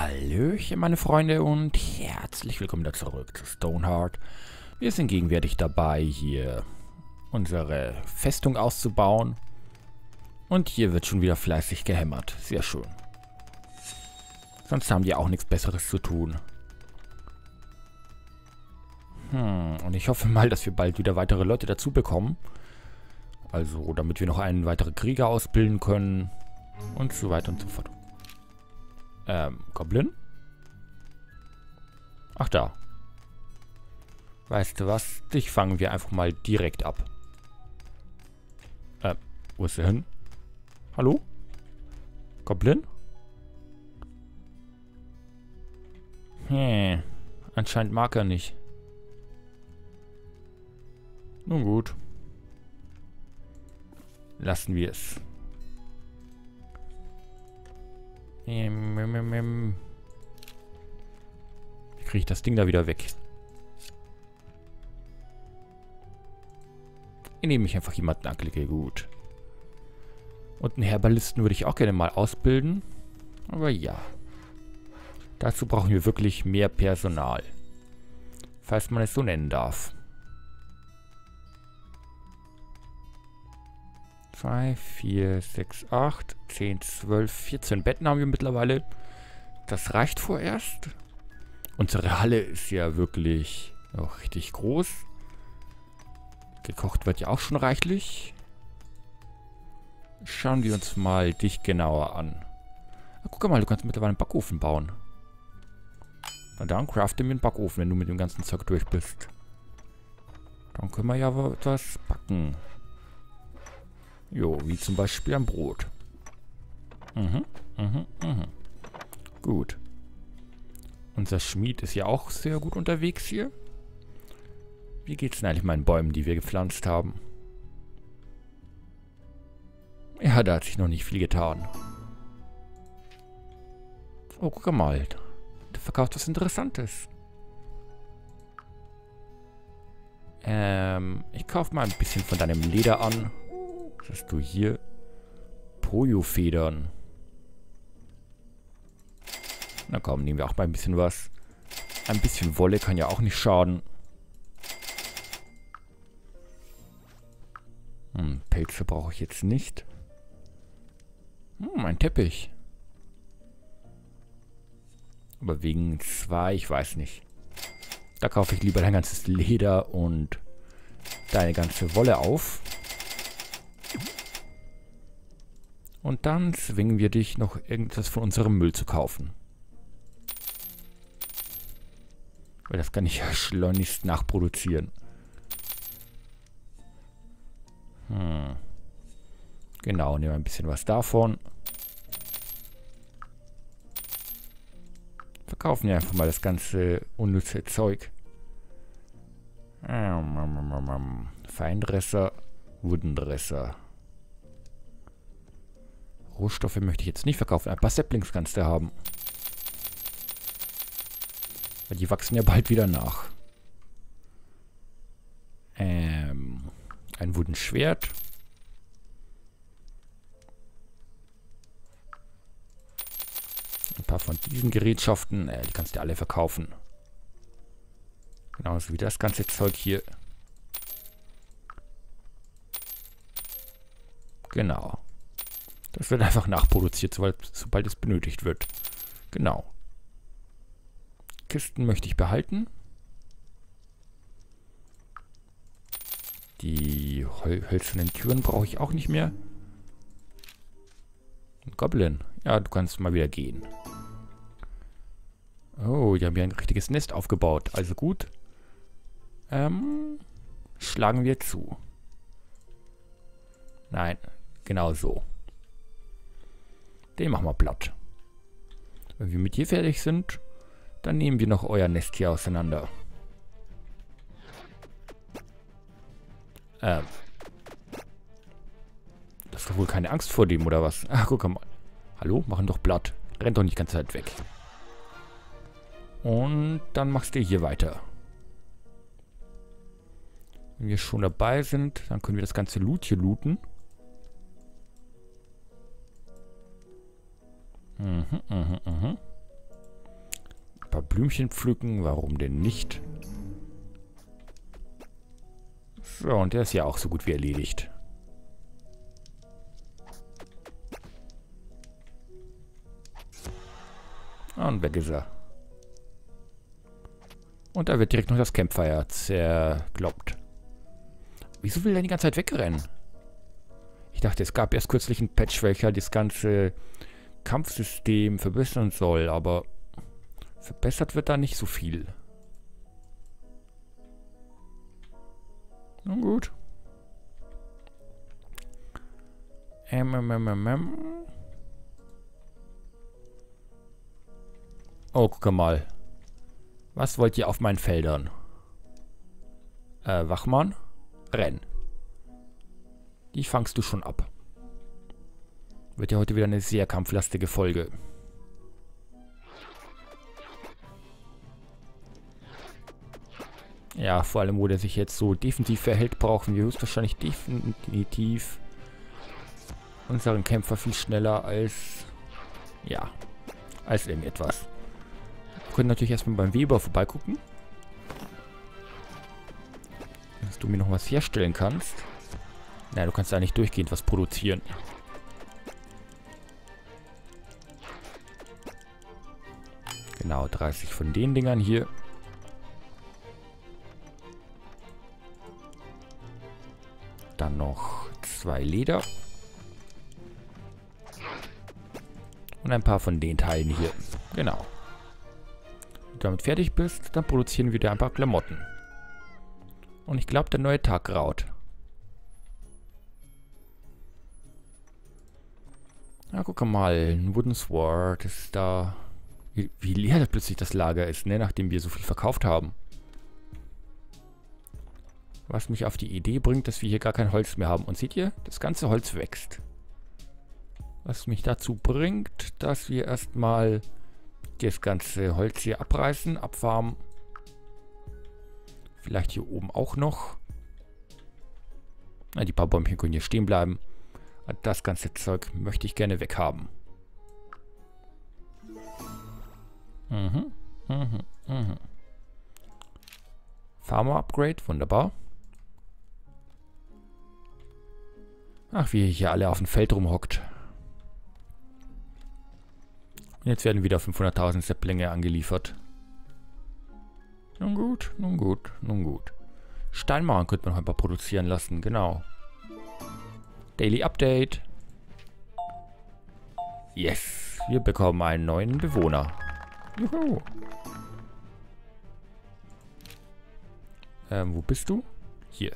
Hallöchen, meine Freunde, und herzlich willkommen wieder zurück zu Stoneheart. Wir sind gegenwärtig dabei, hier unsere Festung auszubauen. Und hier wird schon wieder fleißig gehämmert. Sehr schön. Sonst haben die auch nichts Besseres zu tun. Und ich hoffe mal, dass wir bald wieder weitere Leute dazu bekommen. Also, damit wir noch einen weiteren Krieger ausbilden können. Und so weiter und so fort. Goblin? Ach da. Weißt du was? Dich fangen wir einfach mal direkt ab. Wo ist er hin? Hallo? Goblin? Anscheinend mag er nicht. Nun gut. Lassen wir es. Wie kriege ich das Ding da wieder weg? Indem ich einfach jemanden anklicke. Gut. Und einen Herbalisten würde ich auch gerne mal ausbilden. Aber ja. Dazu brauchen wir wirklich mehr Personal. Falls man es so nennen darf. 2, 4, 6, 8, 10, 12, 14 Betten haben wir mittlerweile. Das reicht vorerst. Unsere Halle ist ja wirklich noch richtig groß. Gekocht wird ja auch schon reichlich. Schauen wir uns mal dich genauer an. Guck mal, du kannst mittlerweile einen Backofen bauen. Na dann crafte mir einen Backofen, wenn du mit dem ganzen Zeug durch bist. Dann können wir ja etwas backen. Jo, wie zum Beispiel ein Brot. Gut. Unser Schmied ist ja auch sehr gut unterwegs hier. Wie geht's denn eigentlich meinen Bäumen, die wir gepflanzt haben? Ja, da hat sich noch nicht viel getan. Oh, guck mal. Der verkauft was Interessantes. Ich kaufe mal ein bisschen von deinem Leder an. Was hast du hier? Pojo-Federn. Na komm, nehmen wir auch mal ein bisschen was. Ein bisschen Wolle kann ja auch nicht schaden. Pelze brauche ich jetzt nicht. Ein Teppich. Aber wegen 2, ich weiß nicht. Da kaufe ich lieber dein ganzes Leder und deine ganze Wolle auf. Und dann zwingen wir dich, noch irgendwas von unserem Müll zu kaufen. Weil das kann ich ja schleunigst nachproduzieren. Genau, nehmen wir ein bisschen was davon. Verkaufen wir einfach mal das ganze unnütze Zeug. Feindresser, Wundendresser. Rohstoffe möchte ich jetzt nicht verkaufen. Ein paar Saplings kannst du haben. Weil die wachsen ja bald wieder nach. Ein Wooden-Schwert. Ein paar von diesen Gerätschaften. Die kannst du alle verkaufen. Genauso wie das ganze Zeug hier. Genau. Das wird einfach nachproduziert, sobald es benötigt wird. Genau. Kisten möchte ich behalten. Die hölzernen Türen brauche ich auch nicht mehr. Goblin. Ja, du kannst mal wieder gehen. Oh, die haben ja ein richtiges Nest aufgebaut. Also gut. Schlagen wir zu. Nein, genau so. Den machen wir platt. Wenn wir mit hier fertig sind, dann nehmen wir noch euer Nest hier auseinander. Das ist doch wohl keine Angst vor dem, oder was? Ach, guck mal. Hallo? Machen doch platt. Rennt doch nicht die ganze Zeit weg. Und dann machst du hier weiter. Wenn wir schon dabei sind, dann können wir das ganze Loot hier looten. Blümchen pflücken. Warum denn nicht? So, und der ist ja auch so gut wie erledigt. Und weg ist er. Und da wird direkt noch das Campfire zerkloppt. Wieso will er die ganze Zeit wegrennen? Ich dachte, es gab erst kürzlich einen Patch, welcher das ganze Kampfsystem verbessern soll, aber verbessert wird da nicht so viel. Nun gut. Oh, guck mal. Was wollt ihr auf meinen Feldern? Wachmann? Renn. Die fangst du schon ab. Wird ja heute wieder eine sehr kampflastige Folge. Ja, vor allem, wo der sich jetzt so defensiv verhält, brauchen wir höchstwahrscheinlich definitiv unseren Kämpfer viel schneller als, ja, als irgendetwas. Wir können natürlich erstmal beim Weber vorbeigucken. Dass du mir noch was herstellen kannst. Nein, du kannst da nicht durchgehend was produzieren. Genau, 30 von den Dingern hier. Dann noch 2 Leder. Und ein paar von den Teilen hier. Genau. Wenn du damit fertig bist, dann produzieren wir dir ein paar Klamotten. Und ich glaube, der neue Tag graut. Ja, guck mal. Ein Wooden Sword ist da. Wie leer plötzlich das Lager ist, ne? Nachdem wir so viel verkauft haben. Was mich auf die Idee bringt, dass wir hier gar kein Holz mehr haben. Und seht ihr? Das ganze Holz wächst. Was mich dazu bringt, dass wir erstmal das ganze Holz hier abreißen, abfarmen. Vielleicht hier oben auch noch. Na, die paar Bäumchen können hier stehen bleiben. Das ganze Zeug möchte ich gerne weghaben. Farmer Upgrade, wunderbar. Ach, wie ihr hier alle auf dem Feld rumhockt. Und jetzt werden wieder 500.000 Sepplinge angeliefert. Nun gut, nun gut, nun gut. Steinmauern könnte man noch ein paar produzieren lassen, genau. Daily Update. Yes, wir bekommen einen neuen Bewohner. Juhu. Wo bist du? Hier.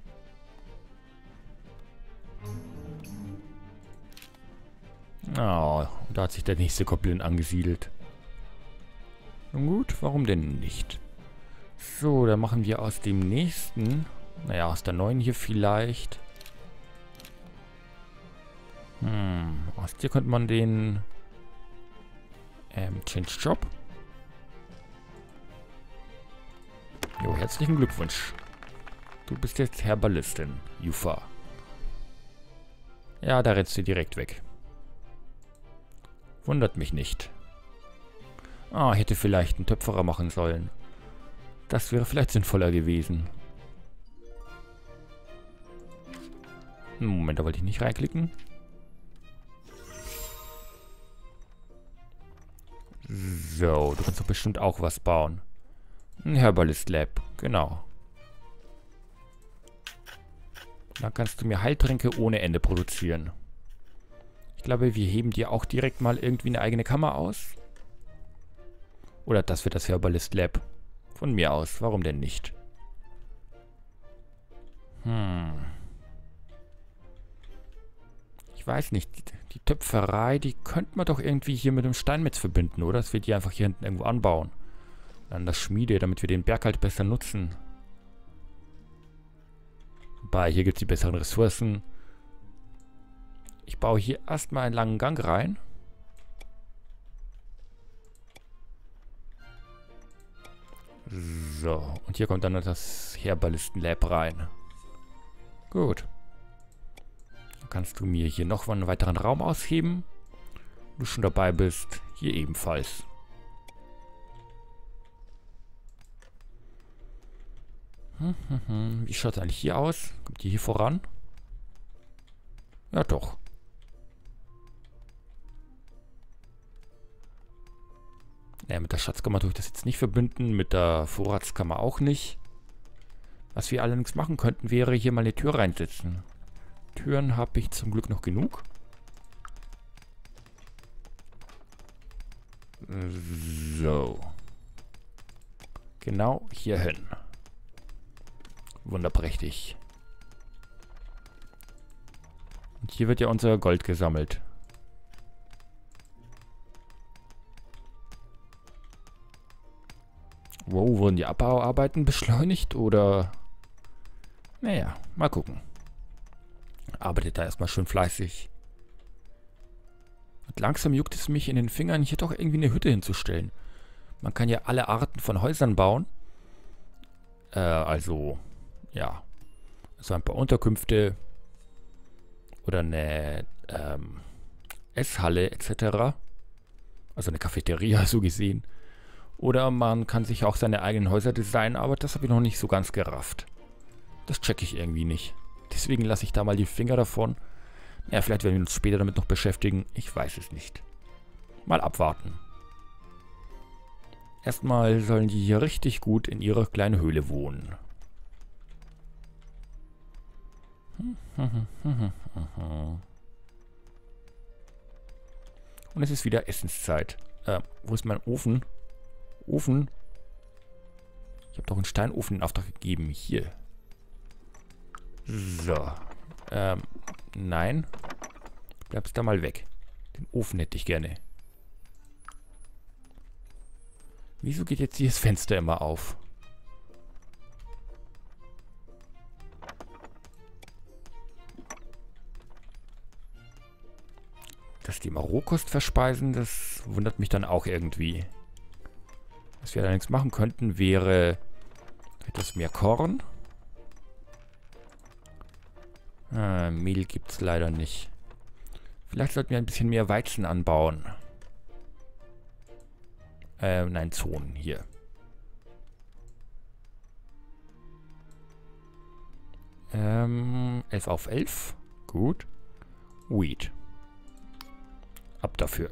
Oh, da hat sich der nächste Goblin angesiedelt. Nun gut, warum denn nicht? So, dann machen wir aus dem nächsten, naja, aus der neuen hier vielleicht. Aus dir könnte man den Change Job. Jo, herzlichen Glückwunsch. Du bist jetzt Herbalistin, Jufa. Ja, da rennst du direkt weg. Wundert mich nicht. Ah, hätte vielleicht einen Töpferer machen sollen. Das wäre vielleicht sinnvoller gewesen. Moment, da wollte ich nicht reinklicken. So, du kannst doch bestimmt auch was bauen. Ein Herbalist Lab, genau. Da kannst du mir Heiltränke ohne Ende produzieren. Ich glaube, wir heben dir auch direkt mal irgendwie eine eigene Kammer aus. Oder das wird das Herbalist Lab. Von mir aus, warum denn nicht? Ich weiß nicht, die Töpferei, die könnte man doch irgendwie hier mit dem Steinmetz verbinden, oder? Dass wir die einfach hier hinten irgendwo anbauen. Dann das Schmiede, damit wir den Berg halt besser nutzen. Wobei, hier gibt es die besseren Ressourcen. Ich baue hier erstmal einen langen Gang rein. So, und hier kommt dann noch das Herbalisten-Lab rein. Gut. Dann kannst du mir hier noch einen weiteren Raum ausheben. Wenn du schon dabei bist, hier ebenfalls. Wie schaut es eigentlich hier aus? Kommt die hier voran? Ja, doch. Naja, mit der Schatzkammer tue ich das jetzt nicht verbinden. Mit der Vorratskammer auch nicht. Was wir allerdings machen könnten, wäre hier mal eine Tür reinsetzen. Türen habe ich zum Glück noch genug. So. Genau hier hin. Wunderprächtig. Und hier wird ja unser Gold gesammelt. Wow, wurden die Abbauarbeiten beschleunigt oder... Naja, mal gucken. Arbeitet da erstmal schön fleißig. Und langsam juckt es mich in den Fingern, hier doch irgendwie eine Hütte hinzustellen. Man kann ja alle Arten von Häusern bauen. Also, ja. So ein paar Unterkünfte. Oder eine Esshalle etc. Also eine Cafeteria, so gesehen. Oder man kann sich auch seine eigenen Häuser designen, aber das habe ich noch nicht so ganz gerafft. Das checke ich irgendwie nicht. Deswegen lasse ich da mal die Finger davon. Ja, vielleicht werden wir uns später damit noch beschäftigen. Ich weiß es nicht. Mal abwarten. Erstmal sollen die hier richtig gut in ihrer kleinen Höhle wohnen. Und es ist wieder Essenszeit. Wo ist mein Ofen? Ofen? Ich habe doch einen Steinofen in Auftrag gegeben. Hier. So. Nein. Bleibst da mal weg. Den Ofen hätte ich gerne. Wieso geht jetzt hier das Fenster immer auf? Dass die immer Rohkost verspeisen, das wundert mich dann auch irgendwie. Was wir allerdings machen könnten, wäre etwas mehr Korn. Mehl gibt es leider nicht. Vielleicht sollten wir ein bisschen mehr Weizen anbauen. Nein, Zonen hier. Ähm, 11 auf 11. Gut. Wheat. Ab dafür.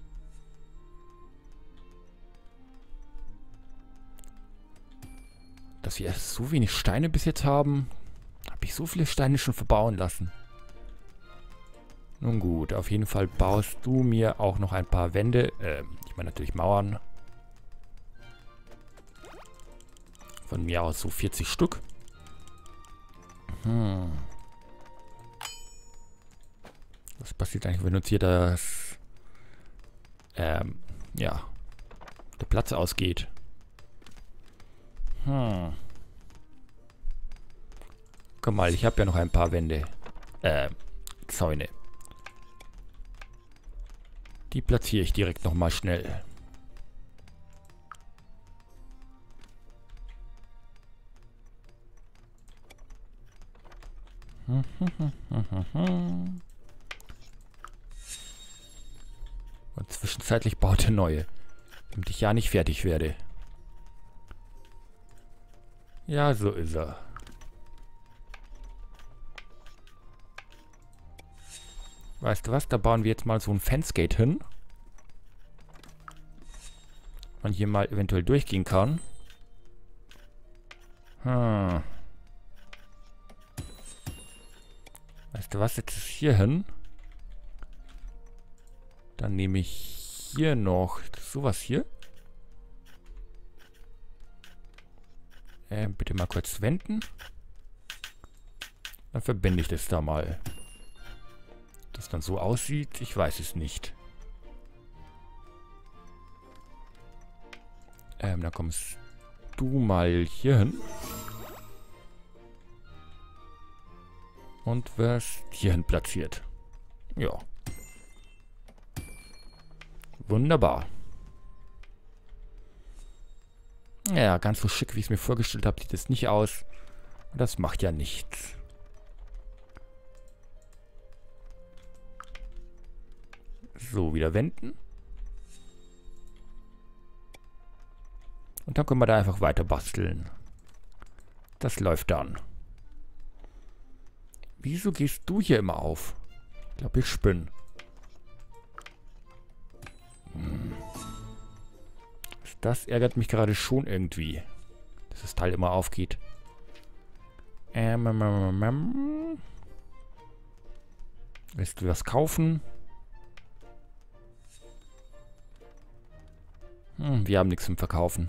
Dass wir so wenig Steine bis jetzt haben, habe ich so viele Steine schon verbauen lassen. Nun gut, auf jeden Fall baust du mir auch noch ein paar Wände. Ich meine natürlich Mauern. Von mir aus so 40 Stück. Was passiert eigentlich, wenn uns hier das... ja. Der Platz ausgeht? Komm mal, ich habe ja noch ein paar Wände. Zäune. Die platziere ich direkt nochmal schnell. Und zwischenzeitlich baut er neue. Damit ich ja nicht fertig werde. Ja, so ist er. Weißt du was? Da bauen wir jetzt mal so ein Fencegate hin. Man hier mal eventuell durchgehen kann. Weißt du was? Jetzt ist hier hin. Dann nehme ich hier noch sowas hier. Bitte mal kurz wenden. Dann verbinde ich das da mal. Das dann so aussieht, ich weiß es nicht. Dann kommst du mal hier hin. Und wirst hierhin platziert. Ja. Wunderbar. Ja, ganz so schick, wie ich es mir vorgestellt habe, sieht es nicht aus. Das macht ja nichts. So, wieder wenden. Und dann können wir da einfach weiter basteln. Das läuft dann. Wieso gehst du hier immer auf? Ich glaube, ich spinne. Das ärgert mich gerade schon irgendwie. Dass das Teil immer aufgeht. Willst du was kaufen? Wir haben nichts zum Verkaufen.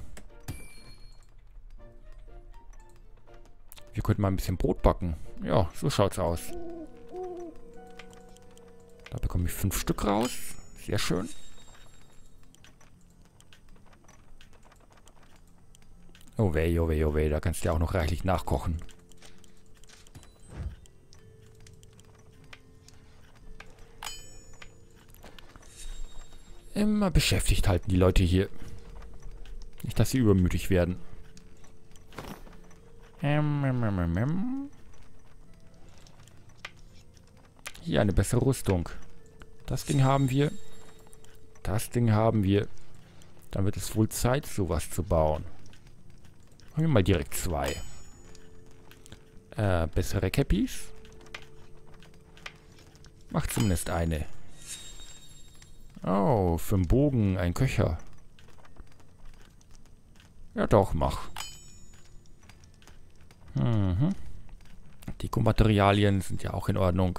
Wir könnten mal ein bisschen Brot backen. Ja, so schaut's aus. Da bekomme ich 5 Stück raus. Sehr schön. Oh weh, oh weh, oh weh. Da kannst du ja auch noch reichlich nachkochen. Immer beschäftigt halten die Leute hier. Nicht, dass sie übermütig werden. Hier eine bessere Rüstung. Das Ding haben wir. Das Ding haben wir. Dann wird es wohl Zeit, sowas zu bauen. Machen wir mal direkt 2. Bessere Cappies. Macht zumindest eine. Oh, für den Bogen ein Köcher. Ja doch, mach. Dekomaterialien sind ja auch in Ordnung.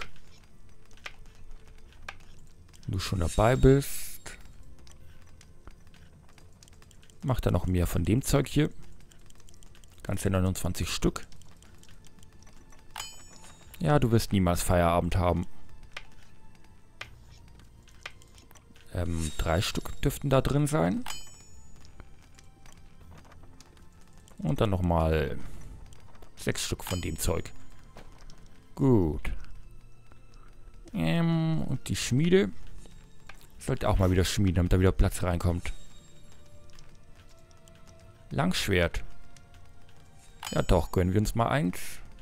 Wenn du schon dabei bist. Mach da noch mehr von dem Zeug hier. Ganze 29 Stück. Ja, du wirst niemals Feierabend haben. 3 Stück dürften da drin sein. Und dann nochmal 6 Stück von dem Zeug. Gut. Und die Schmiede. Sollte auch mal wieder schmieden, damit da wieder Platz reinkommt. Langschwert. Ja doch, gönnen wir uns mal eins.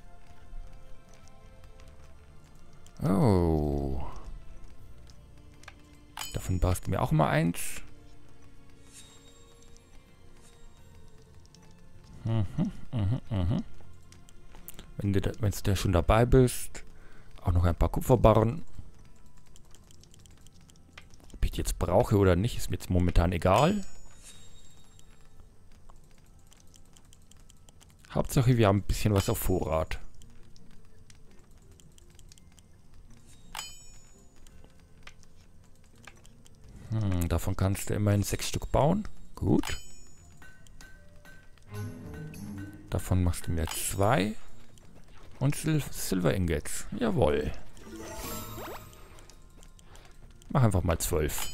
Oh. Davon baust du mir auch mal eins. Wenn du schon dabei bist, auch noch ein paar Kupferbarren. Ob ich die jetzt brauche oder nicht, ist mir jetzt momentan egal. Hauptsache, wir haben ein bisschen was auf Vorrat. Davon kannst du immerhin 6 Stück bauen. Gut. Davon machst du mir 2. Und Silver Ingots. Jawohl. Mach einfach mal 12.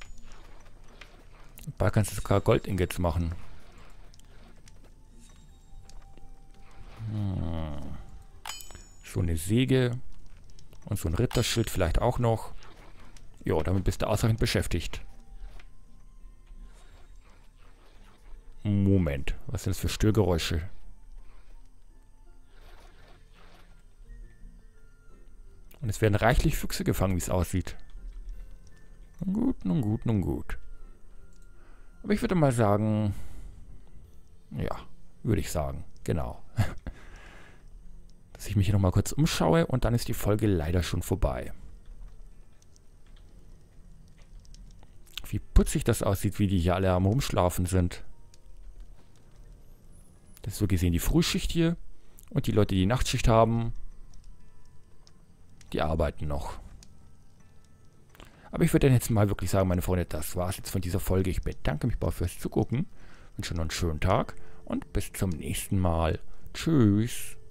Dabei kannst du sogar Gold Ingots machen. So eine Säge. Und so ein Ritterschild vielleicht auch noch. Jo, damit bist du ausreichend beschäftigt. Moment, was sind das für Störgeräusche? Und es werden reichlich Füchse gefangen, wie es aussieht. Nun gut, nun gut, nun gut. Aber ich würde mal sagen... Ja, würde ich sagen, genau. Dass ich mich hier nochmal kurz umschaue und dann ist die Folge leider schon vorbei. Wie putzig das aussieht, wie die hier alle am Rumschlafen sind. Das ist so gesehen die Frühschicht hier. Und die Leute, die die Nachtschicht haben, die arbeiten noch. Aber ich würde dann jetzt mal wirklich sagen, meine Freunde, das war's jetzt von dieser Folge. Ich bedanke mich fürs Zugucken, wünsche noch einen schönen Tag und bis zum nächsten Mal. Tschüss.